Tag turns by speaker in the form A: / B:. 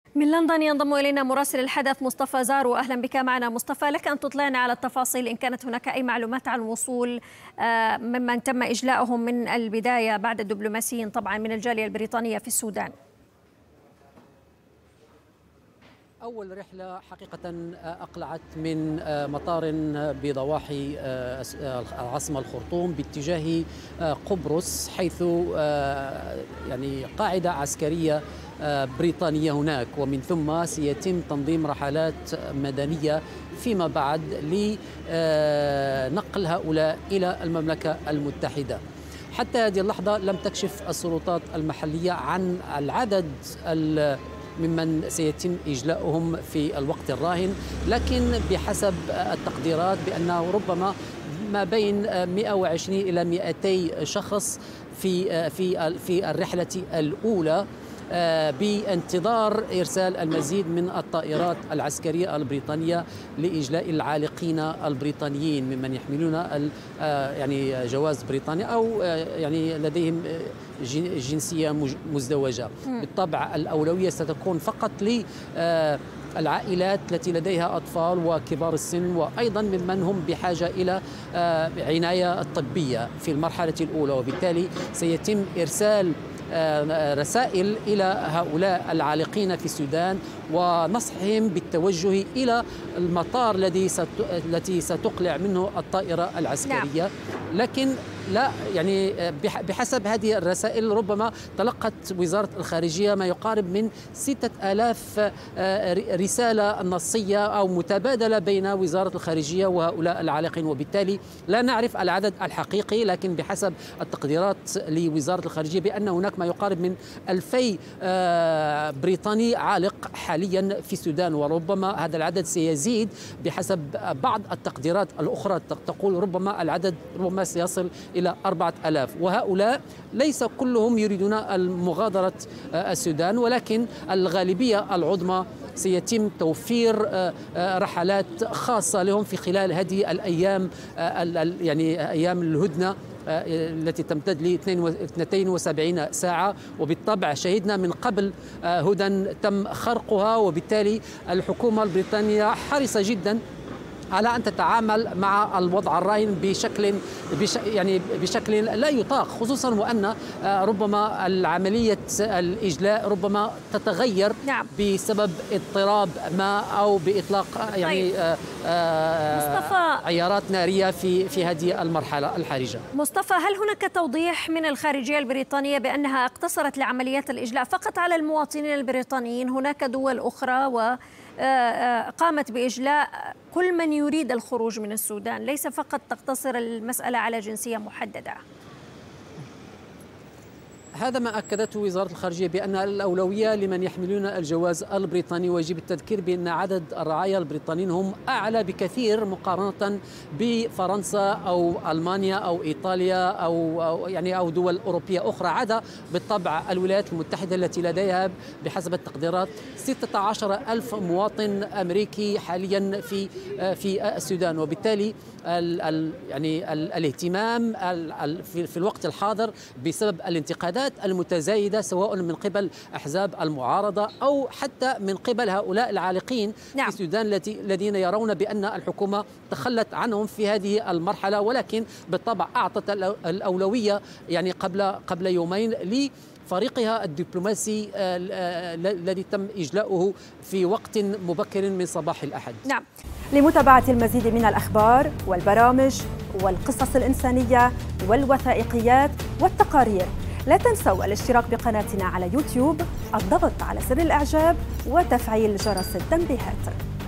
A: من لندن ينضم إلينا مراسل الحدث مصطفى زارو. أهلا بك معنا مصطفى، لك أن تطلعنا على التفاصيل إن كانت هناك أي معلومات عن وصول ممن تم إجلاؤهم من البداية بعد الدبلوماسيين طبعا من الجالية البريطانية في السودان.
B: أول رحلة حقيقة أقلعت من مطار بضواحي العاصمة الخرطوم باتجاه قبرص، حيث يعني قاعدة عسكرية بريطانية هناك، ومن ثم سيتم تنظيم رحلات مدنية فيما بعد لنقل هؤلاء إلى المملكة المتحدة. حتى هذه اللحظة لم تكشف السلطات المحلية عن العدد ممن سيتم إجلاؤهم في الوقت الراهن، لكن بحسب التقديرات بأنه ربما ما بين 120 إلى 200 شخص في الرحلة الأولى، بانتظار إرسال المزيد من الطائرات العسكرية البريطانية لإجلاء العالقين البريطانيين ممن يحملون يعني جواز بريطاني أو يعني لديهم جنسية مزدوجة. بالطبع الأولوية ستكون فقط للعائلات التي لديها أطفال وكبار السن، وأيضا ممن هم بحاجة إلى عناية طبية في المرحلة الأولى، وبالتالي سيتم إرسال رسائل إلى هؤلاء العالقين في السودان ونصحهم بالتوجه إلى المطار التي ستقلع منه الطائرة العسكرية. لكن لا يعني بحسب هذه الرسائل ربما تلقت وزارة الخارجية ما يقارب من 6000 رسالة نصية أو متبادلة بين وزارة الخارجية وهؤلاء العالقين، وبالتالي لا نعرف العدد الحقيقي، لكن بحسب التقديرات لوزارة الخارجية بأن هناك ما يقارب من 2000 بريطاني عالق حاليا في السودان، وربما هذا العدد سيزيد بحسب بعض التقديرات الأخرى تقول ربما العدد ربما سيصل إلى 4000. وهؤلاء ليس كلهم يريدون مغادرة السودان، ولكن الغالبية العظمى سيتم توفير رحلات خاصة لهم في خلال هذه الأيام، يعني أيام الهدنة التي تمتد ل 72 ساعة. وبالطبع شهدنا من قبل هدن تم خرقها، وبالتالي الحكومة البريطانية حريصة جدا على أن تتعامل مع الوضع الراهن بشكل لا يطاق، خصوصا وأن ربما العملية الإجلاء ربما تتغير بسبب اضطراب ما أو بإطلاق يعني عيارات نارية في هذه المرحلة الحرجة.
A: مصطفى، هل هناك توضيح من الخارجية البريطانية بأنها اقتصرت لعمليات الإجلاء فقط على المواطنين البريطانيين؟ هناك دول أخرى وقامت بإجلاء كل من يريد الخروج من السودان، ليس فقط تقتصر المسألة على جنسية محددة.
B: هذا ما أكدته وزارة الخارجية بأن الأولوية لمن يحملون الجواز البريطاني، ويجب التذكير بأن عدد الرعايا البريطانيين هم أعلى بكثير مقارنة بفرنسا أو ألمانيا أو إيطاليا أو دول أوروبية أخرى، عدا بالطبع الولايات المتحدة التي لديها بحسب التقديرات 16,000 مواطن أمريكي حاليا في السودان. وبالتالي يعني الاهتمام في الوقت الحاضر بسبب الانتقادات المتزايدة سواء من قبل أحزاب المعارضة أو حتى من قبل هؤلاء العالقين في السودان الذين يرون بأن الحكومة تخلت عنهم في هذه المرحلة، ولكن بالطبع أعطت الأولوية يعني قبل يومين فريقها الدبلوماسي الذي تم إجلاؤه في وقت مبكر من صباح الأحد.
C: لمتابعة المزيد من الأخبار والبرامج والقصص الإنسانية والوثائقيات والتقارير، لا تنسوا الاشتراك بقناتنا على يوتيوب، الضغط على زر الإعجاب وتفعيل جرس التنبيهات.